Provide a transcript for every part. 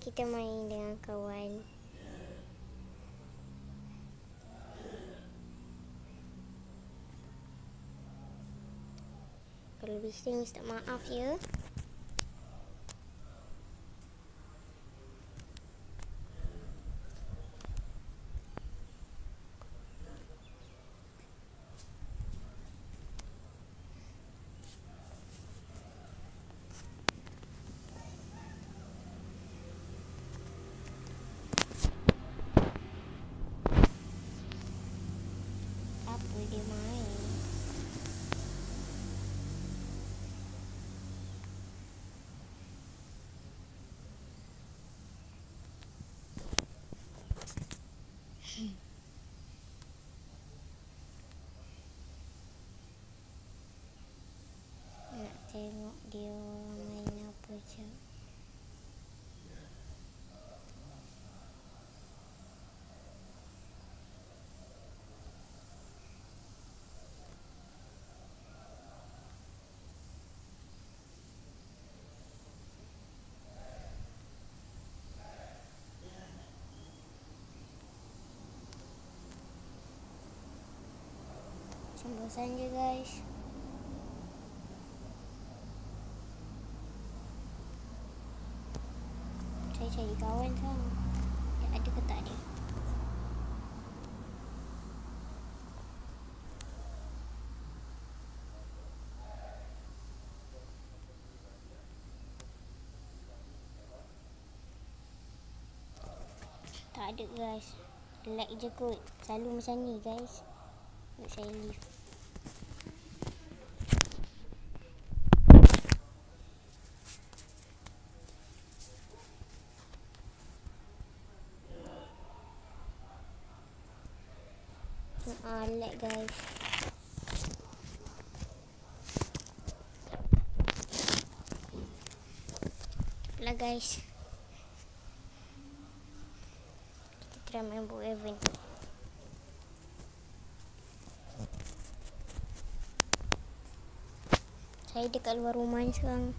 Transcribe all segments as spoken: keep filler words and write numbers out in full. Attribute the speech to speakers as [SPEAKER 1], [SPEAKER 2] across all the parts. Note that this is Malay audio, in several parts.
[SPEAKER 1] kita main dengan kawan. Kalau bising minta maaf ya. Apa dia main? Nak tengok dia main apa je. Macam bosan je guys. Saya cari kawan sekarang. Dia ada ke tak ada? Tak ada guys. Like je kot. Selalu macam ni guys. Nak saya leave. Ah, like guys. Lah guys. Kita try main book event. Saya dekat luar rumah ni sekarang.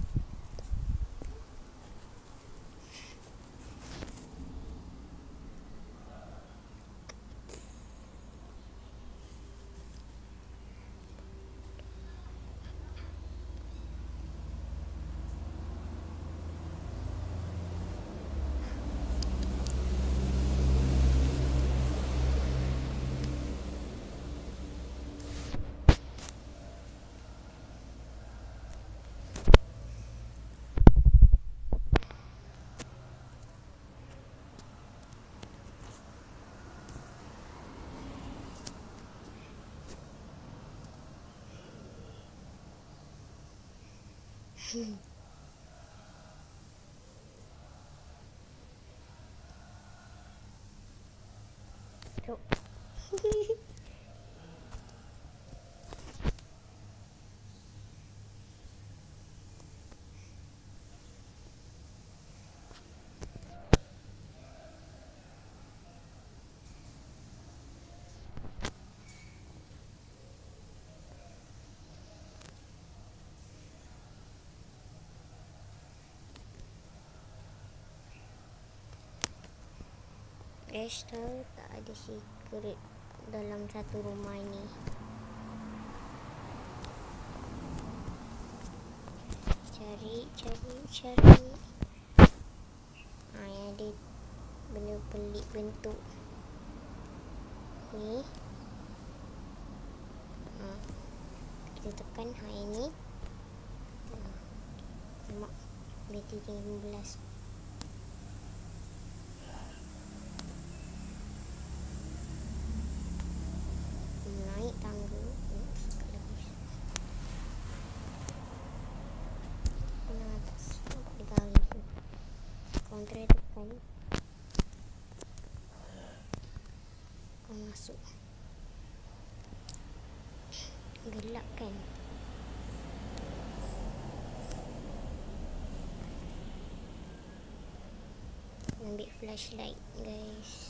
[SPEAKER 1] Hmm. Yuk. Guys, tahu tak ada secret dalam satu rumah ni. Cari, cari, cari. Ah, yang ada benda pelik bentuk ni. Ah, kita tekan ha ini. Ah, nampak bateri lima belas. Naik tangga. Kena atas. Di kali tu. Kontra tekan. Kau masuk. Gelap kan? Ambil flashlight guys.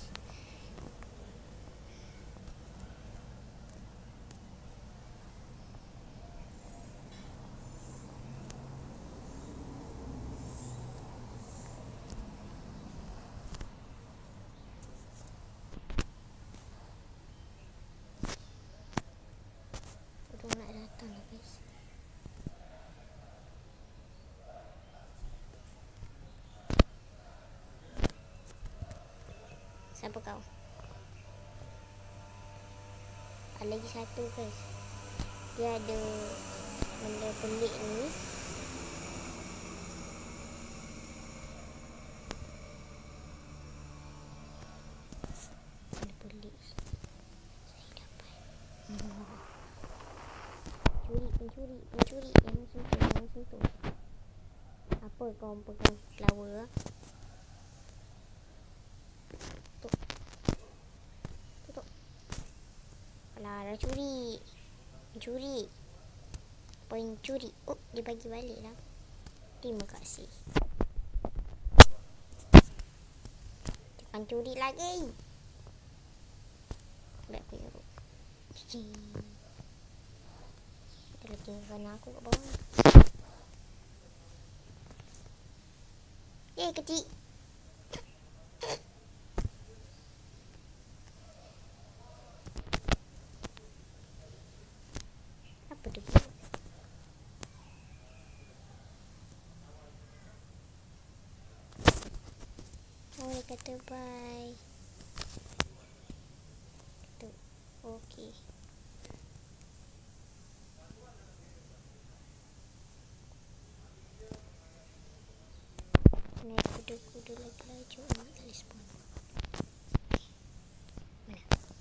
[SPEAKER 1] Siapa kau? Ada lagi satu guys. Dia ada benda pelik ni. Benda pelik. Saya dapat. Pencuri, pencuri, pencuri. Jangan sentuh, jangan sentuh. Apa kau pegang flower? Tutup. Tutup. Alah, dah curi. Pencuri. Poin curi. Oh, dia bagi balik lah. Terima kasih. Jangan curi lagi. Baik aku urut. Cici. Dia lagi tinggalkan aku kat bawah. Eh, kecil. Apa tu? Oh, dia kata bye. Tu. Okey. Naik kuda-kuda lagi laju. Amat tak boleh spawn. Mana?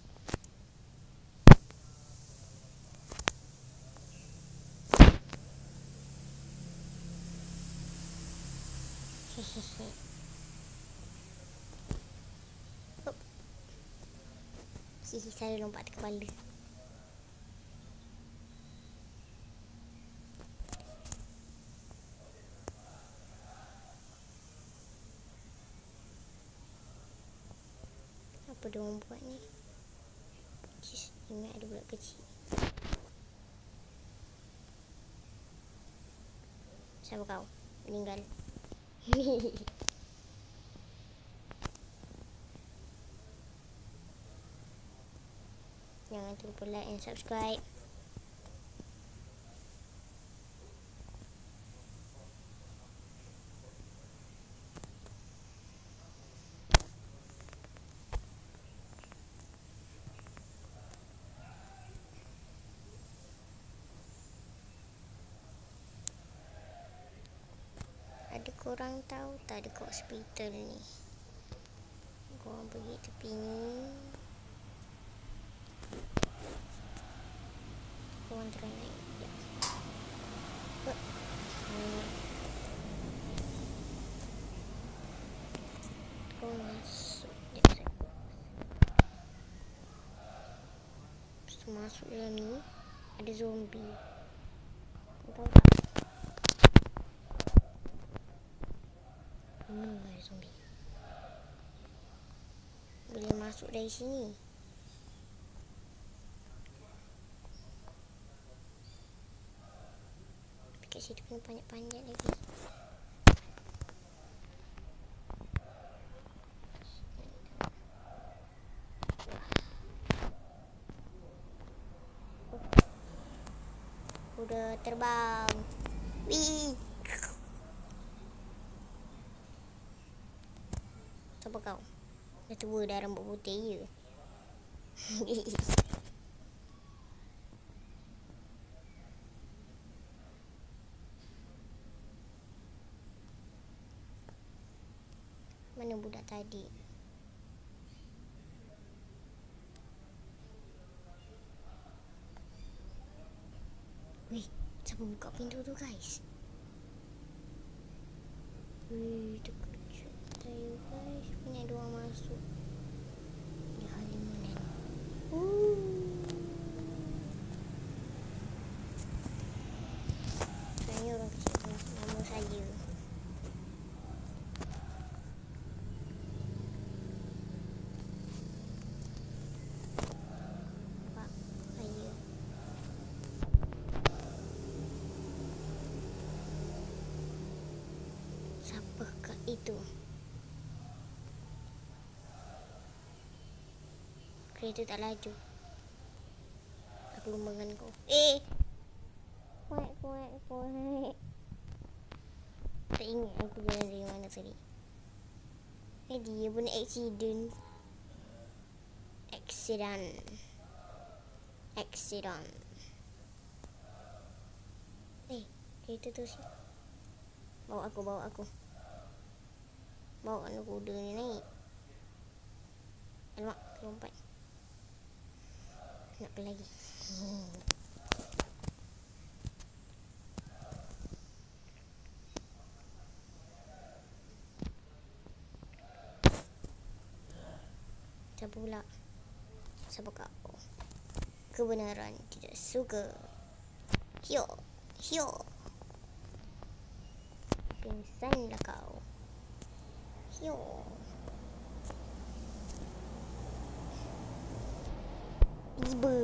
[SPEAKER 1] Hehehe. Oh. Hihi, saya lompat ke kepala. Apa dia orang buat ni? Cis, ingat ada budak kecil. Siapa kau? Meninggal. Jangan terlupa like and subscribe. Ada korang tahu tak dekat hospital ni? Korang pergi tepi ni. Korang try naik. Ya. Oh. Hmm. Korang masuk. Sekejap saya. Lepas tu masuk dalam ni. Ada zombie. Kau tahu tak? Hmm, ada zombie. Boleh masuk dari sini. Tapi kat situ kena panjat-panjat lagi. Kuda terbang. Wih. Siapa kau? Dah tua dah, rambut putih je. Mana budak tadi? Wih, siapa buka pintu tu guys? Wih, terkejut saya guys. Punya ada orang masuk. Ya halimunan. Uh. Sebenarnya orang kecil tu nama saya. Pak, saya. Siapakah itu? Kereta tak laju. Aku lumbangkan kau. Eh! Kuat, kuat, kuat. Tak ingat aku jalan dari mana tadi. Eh, dia pun accident. accident. Accident. Eh, kereta tu sih. Bawa aku, bawa aku. Bawa anak kuda ni naik. Alamak, lompat. Nak ke lagi. Hmm. Siapa pula? Siapa kau? Kebenaran tidak suka. Hio, hio. Pingsanlah kau. Hio. Tiba.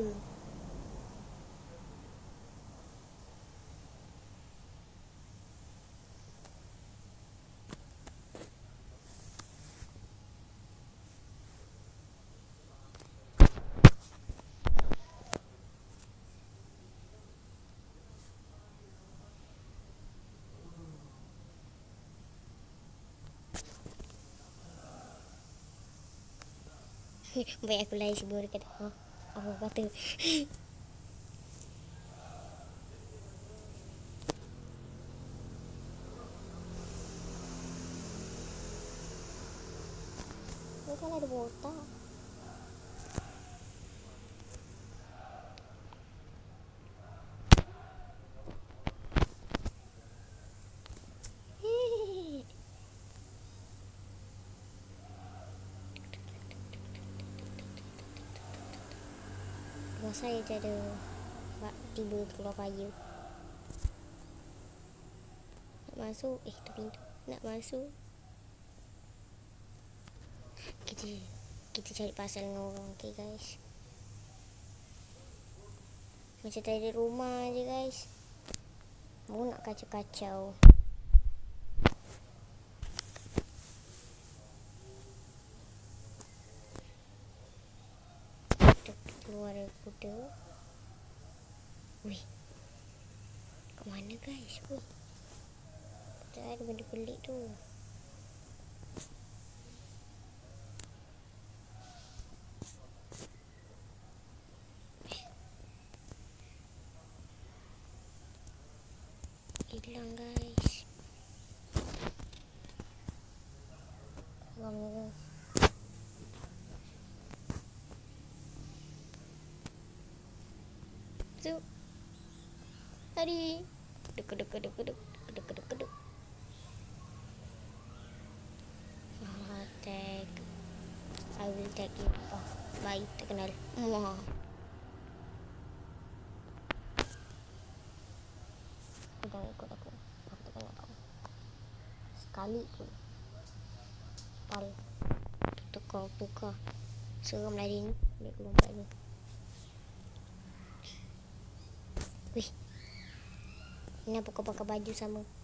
[SPEAKER 1] Baik aku lari sebelum dia kata, ha? Apa kata? Dia kan ada botak. Rumah saya je ada tiba keluar fire. Nak masuk. Eh, tu pintu. Nak masuk. Kita Kita cari pasal dengan orang. Okay guys. Macam tadi rumah je guys. Mau nak kacau-kacau. Kita keluar dari kuda. Wih. Kat mana guys? Wih. Tak ada benda pelik tu. Hilang guys. Hilang guys. Tu. Tadi. Dek dek dek dek dek dek dek dek. Ah, tag. I will tag you. Oh, bye. Tak kenal. Wah. Jangan ikut aku. Aku tak kenal kau. Sekali pun. Pal. Tukar, tukar. Seram lari ni. Ambil aku lompat ni. Wih. Kenapa kau pakai baju sama?